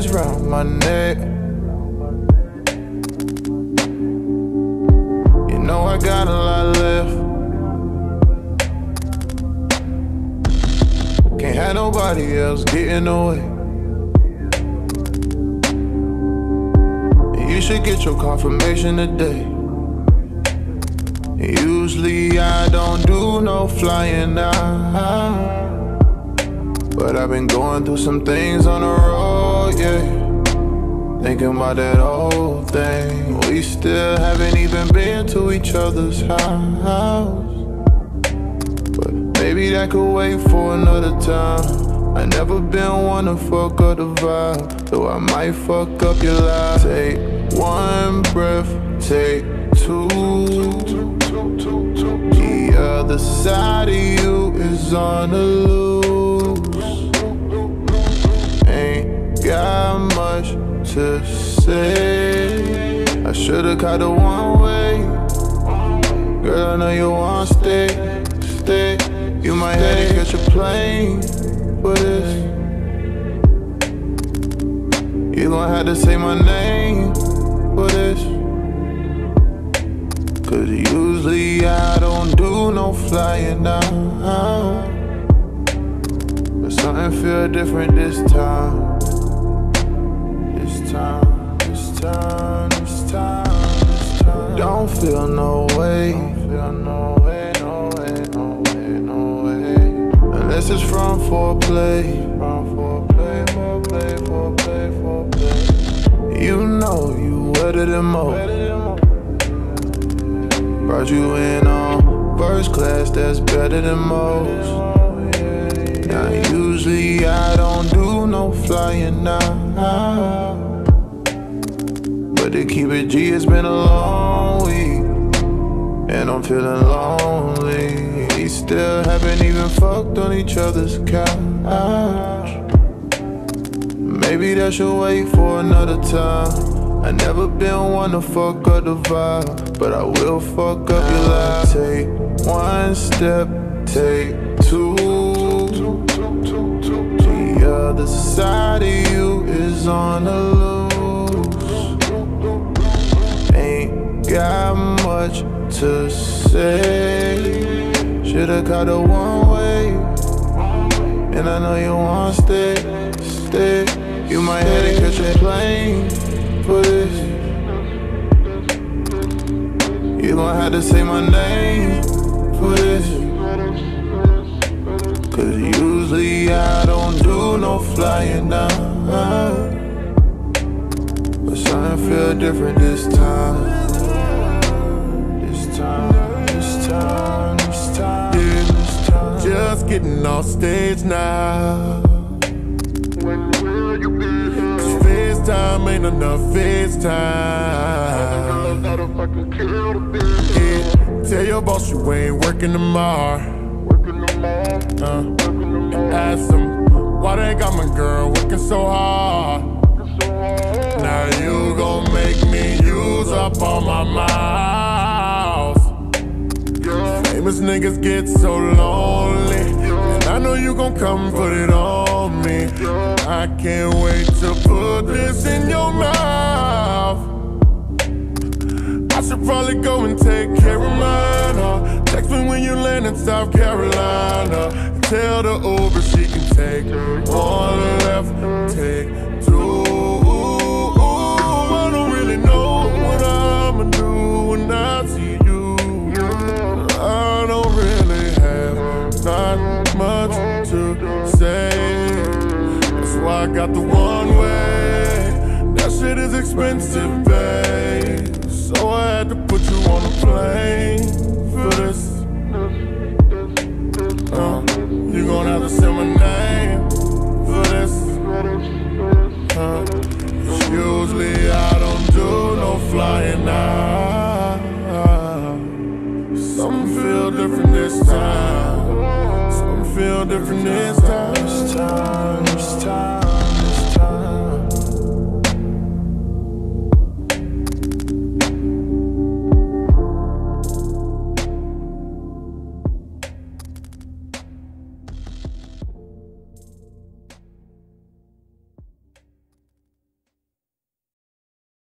hands round my neck. You know I got a lot left. Can't have nobody else get in the way. You should get your confirmation today. Usually I don't do no flying out, but I've been going through some things on the road, yeah. Thinking about that old thing. We still haven't even been to each other's house, but maybe that could wait for another time. I never been one to fuck up the vibe, though I might fuck up your life. Take one breath, take two. The other side of you is on the loose. Ain't got much to say. I should've caught the one way. Girl, I know you wanna stay. You might have to catch a plane for this. You gon' have to say my name for this. Cause usually I don't do no flying out, but something feel different this time. This time. Don't feel no way. Unless it's from foreplay. You know you wetter than most. Brought you in on first class, that's better than most. Now usually I don't do no flying out, but to keep it G, it's been a long week, and I'm feeling lonely. We still haven't even fucked on each other's couch. Maybe that should wait for another time. I never been one to fuck up the vibe, but I will fuck up your life. Take one step, take two. The other side of you is on the loose. Ain't got much to say. Should've caught the one way, and I know you wanna stay. You might have to catch a plane for this. You gon' have to say my name for this. Cause usually I don't do no flying out, but something feel different this time. Yeah, just getting off stage now. Time ain't enough FaceTime. Yeah, tell your boss you ain't working tomorrow. Ask them why they got my girl working so hard. Now you gon' make me use up all my miles. Famous niggas get so lonely, and I know you gon' come put it on me. I can't wait to put this in your mouth. I should probably go and take care of mine. Text me when you land in South Carolina. Tell the Uber she can take one left, take two. I don't really know what I'ma do when I see you. I don't really have not much to say. I got the one way. That shit is expensive, babe. So I had to put you on a plane for this. You gon' have to say my name for this. Usually I don't do no flying out. Something feel different this time. Something feel different this